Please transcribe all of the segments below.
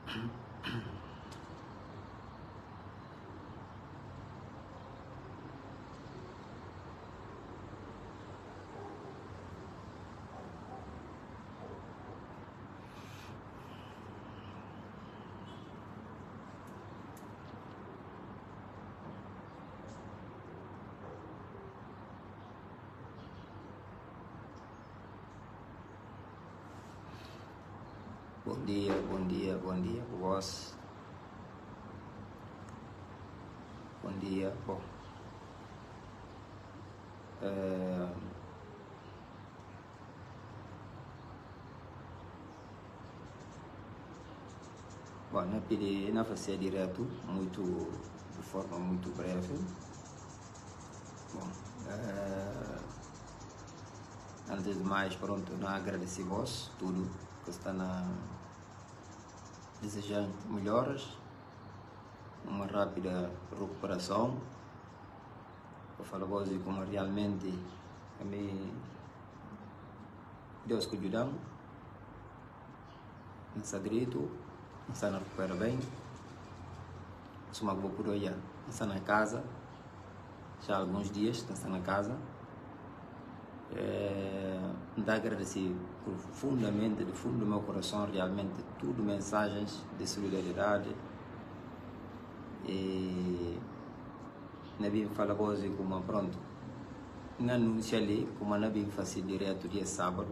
Bom dia, voz. Bom dia, bom. Bom, na pedi na fazer direto, de forma muito breve. Bom, antes de mais, pronto, não agradecer vós tudo que está desejando melhoras, uma rápida recuperação. Eu falo a vós como realmente a mim Deus que ajudamos, não está direito, não está na recupera bem, só vou por olhar, não está na casa, já há alguns dias não está na casa. Dá agradecer profundamente, do fundo do meu coração, realmente tudo mensagens de solidariedade. E na bem fala hoje como pronto, não anuncia ali como na bem fazer direto dia sábado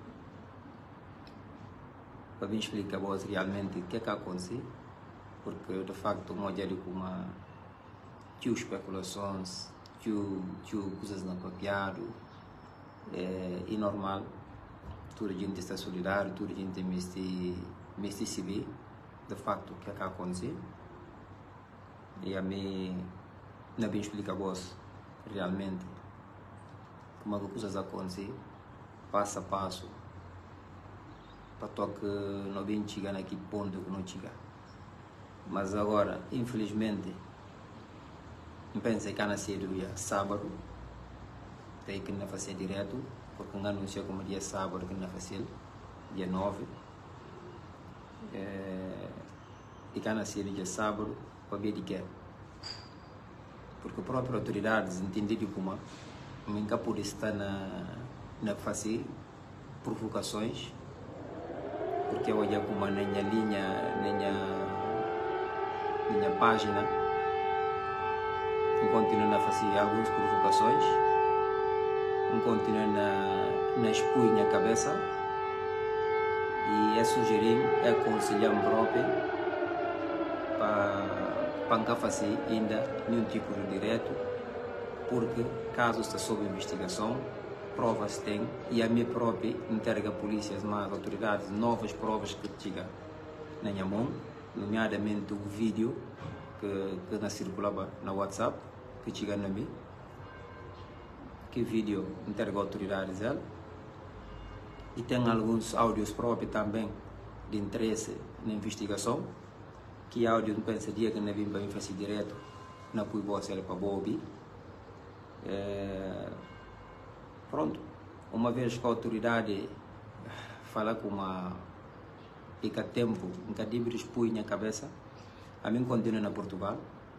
para bem explicar a vós realmente o que é que aconteceu, porque de facto uma ali como tinha especulações, tinha coisas não papiado. É normal, toda a gente está solidário, toda a gente me saber de facto o que é que aconteceu. E a mim não bem explicar a vós realmente como as coisas acontecem, passo a passo, para que não bem chegar naquele ponto que não chegar. Mas agora, infelizmente, não pensei que nascer dia sábado. Tem que não fazer direto, porque não anunciou como dia sábado que não fazer, dia 9. E que nascer dia sábado, para ver de quê? Porque a própria autoridades entenderam como nunca pode estar na fazer provocações, porque eu olhar como na minha linha, na minha página, continuo a fazer algumas provocações. Continua na expunha a cabeça e é sugerir, é aconselhar próprio para não fazer ainda nenhum tipo de direto, porque caso está sob investigação, provas tem e a minha própria entrega a polícia, as autoridades, novas provas que chegam na minha mão, nomeadamente o vídeo que não circulava na WhatsApp, que chega na mim. Que vídeo entrega a autoridades ela, e tem alguns áudios próprios também de interesse na investigação, que áudio não pensa dia que não vim para fazer direto, não fui você para Bobby. Pronto, uma vez que a autoridade fala com uma fica tempo, nunca deve expor na cabeça, a mim continua na Portugal.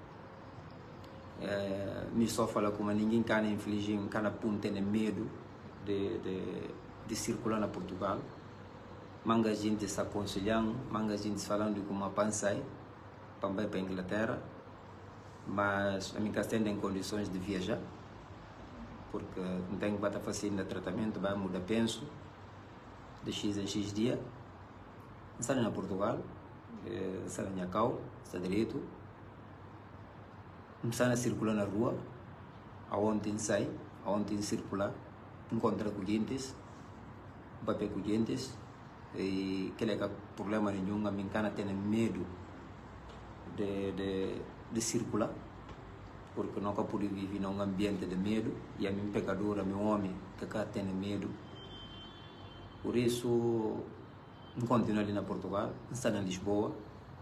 Me só fala como ninguém can infligir, can apontar medo de circular na Portugal. Manga gente está aconselhando, manga gente falando como a pensar para ir para a Inglaterra, mas a minha casa tem condições de viajar, porque não tem que estar fazendo tratamento, vai mudar penso de X a X dia. Está na Portugal, está na Cau, está direito. Começando a circular na rua, aonde sai, aonde circular, encontra clientes, papel clientes, e que é problema nenhum, a minha cana tem medo de circular, porque nunca pude viver num ambiente de medo, e a minha pecadora, meu homem, que cá tem medo. Por isso, não continuo ali na Portugal, está na Lisboa.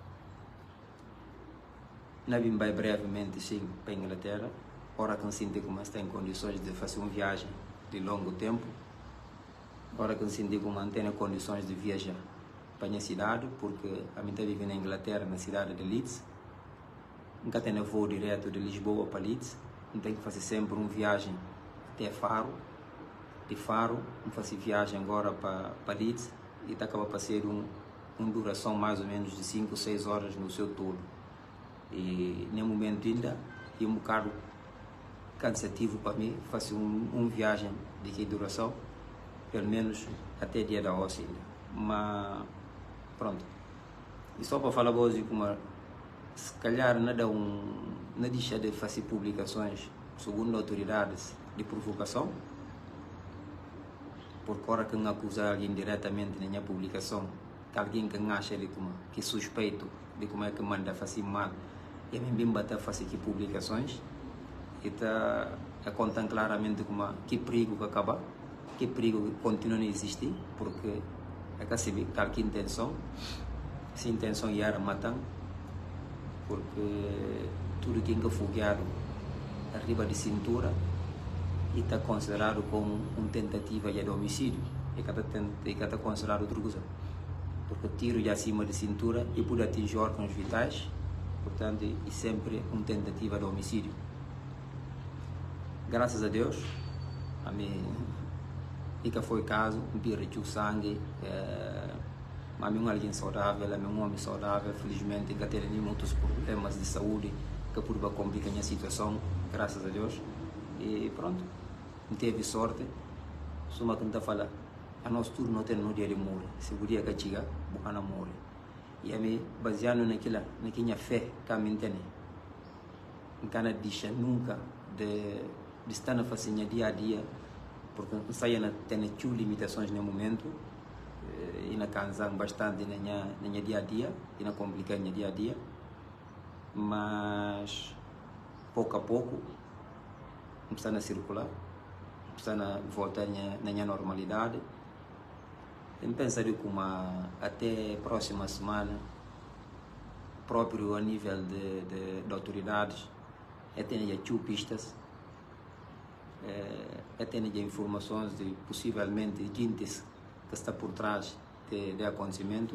Não vim bem brevemente sim para a Inglaterra, ora que senti como está em condições de fazer uma viagem de longo tempo, ora que senti como não tem condições de viajar. para a minha cidade, porque a mim está vivendo na Inglaterra, na cidade de Leeds. Nunca tenho voo direto de Lisboa para Leeds. Não tenho que fazer sempre uma viagem até Faro. De Faro, não faço viagem agora para Leeds e está acaba para ser uma duração mais ou menos de 5 ou 6 horas no seu todo. E no momento ainda é um bocado cansativo para mim fazer uma viagem de que duração, pelo menos até dia da ossa ainda. Mas pronto. E só para falar hoje como se calhar não deixa de fazer publicações segundo autoridades de provocação, porque hora que não acusar alguém diretamente na minha publicação, que alguém que acha de como que suspeito de como é que manda fazer mal, e a mim bater fazer aqui publicações e está a contar claramente como que perigo que acaba, que perigo que continua a existir, porque é que se vê qualquer intenção, se a intenção era matar, porque tudo que é fogueado arriba de cintura e está considerado como uma tentativa de homicídio, e que está considerado outra coisa, porque tiro de acima de cintura e pode atingir órgãos vitais, portanto é sempre uma tentativa de homicídio. Graças a Deus, a mim e que foi caso, o sangue, a mim alguém saudável, a mim um homem saudável, felizmente que tem muitos problemas de saúde que por complicar a minha situação, graças a Deus, e pronto, não teve sorte, só que não está falando, a nós tudo não tem no dia de morrer, se o dia que chega, boca não morre, e a mim baseado naquela fé que a mim tem, não deixa nunca de estar na facinha dia a dia, porque não sai tem limitações no momento, e na cansam bastante na minha dia a dia, e na complicar minha dia a dia, mas pouco a pouco começando a circular, começando a voltar na minha normalidade. Eu pensaria que até a próxima semana, próprio a nível de autoridades, tenho pistas, tenho informações de possivelmente gente que está por trás de acontecimento.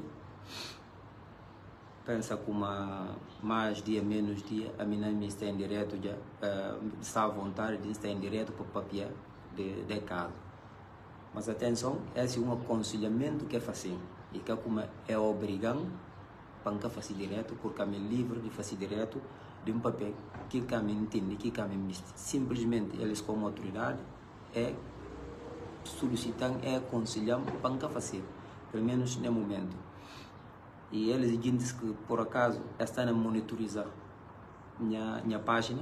Pensa que mais dia, menos dia, a minha está em direto, já está à vontade de estar em direto para o papel de caso. Mas atenção, esse é um aconselhamento que é fazer, e que é obrigado para não fazer direto, porque é livre de fazer direto de um papel que caminho entende, que caminho misto. Simplesmente eles como autoridade solicitam, aconselham para não fazer, pelo menos no momento. E eles dizem que por acaso estão a monitorizar minha página,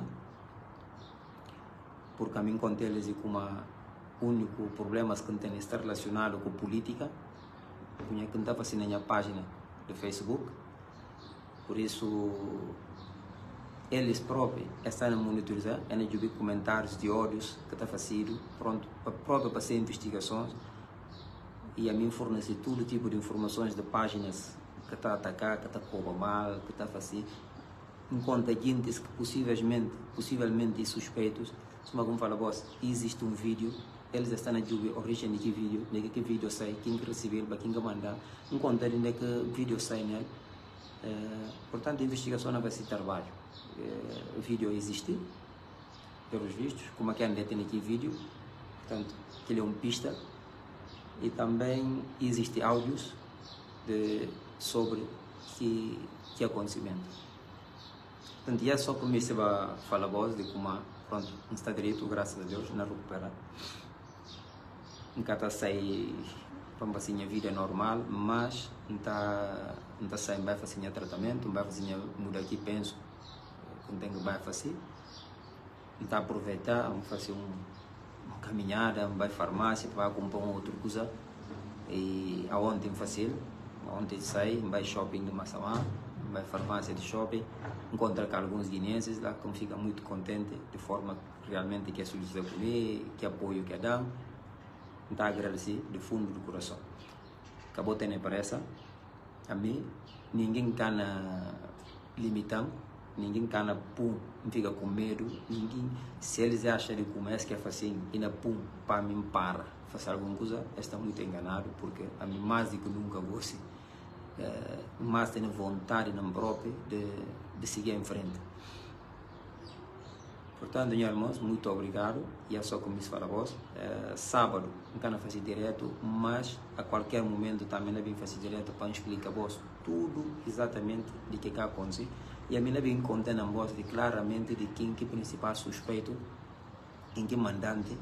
porque a mim conta eles que o único problema que tem está relacionado com política, que não está fazendo na minha página do Facebook, por isso eles próprios estão a monitorizar, a ver comentários de ódios que está fazendo, pronto, para fazer investigações, e a mim fornecer todo tipo de informações de páginas que está a atacar, que está a cobrar mal, que está a fazer, enquanto gente que possivelmente suspeitos, se alguém fala, boss, existe um vídeo, eles estão a dizer a origem de que vídeo sai, quem que recebeu, para quem que mandar, enquanto ainda que vídeo sai nele, portanto a investigação não vai ser trabalho, o vídeo existe, pelos vistos, como é que ainda tem aqui vídeo, portanto, que ele é uma pista, e também existe áudios sobre que acontecimento. Portanto, é só para você falar voz de como pronto, não está direito, graças a Deus, não recupera. Nunca está a sair para fazer a vida normal, mas não está a sair, vai fazer tratamento, vai fazer mudar aqui, penso, não tem que vai fazer. Não está a aproveitar, vamos fazer uma caminhada, vai à farmácia, vai comprar uma outra coisa, e aonde tem fazer. Ontem saí, vai shopping de Massamá, vai farmácia de shopping, encontra com alguns guineenses lá que ficam muito contentes de forma realmente que é solicitar comer, que apoio que dão. Então agradecer do fundo do coração. Acabou tendo pressa, a mim ninguém cana limitando, ninguém cana pum, fica com medo, ninguém, se eles acham de como é que é fazer, ainda pum, para mim para fazer alguma coisa, está muito enganado, porque a mim mais do que nunca gosto mas tem vontade não própria de seguir em frente. Portanto, meus irmãos, muito obrigado. E é só como isso para vós. Sábado, não quero fazer direto, mas a qualquer momento também vim fazer direto para explicar a vós tudo exatamente de que acontece. E a mim vim contando a vós claramente de quem que principal suspeito, em que mandante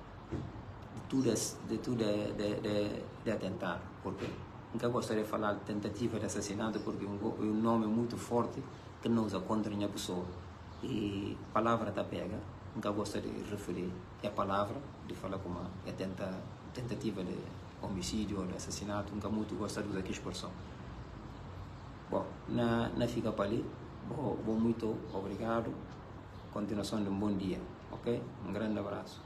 de tudo de atentar. Porque nunca gostaria de falar de tentativa de assassinato, porque é um nome muito forte que não usa contra minha pessoa. E a palavra da pega, nunca gostaria de referir a palavra, de falar como é tentativa de homicídio ou de assassinato, nunca muito gostaria de usar aquela expressão. Bom, não fica para ali. Bom, muito obrigado. Continuação de um bom dia, ok? Um grande abraço.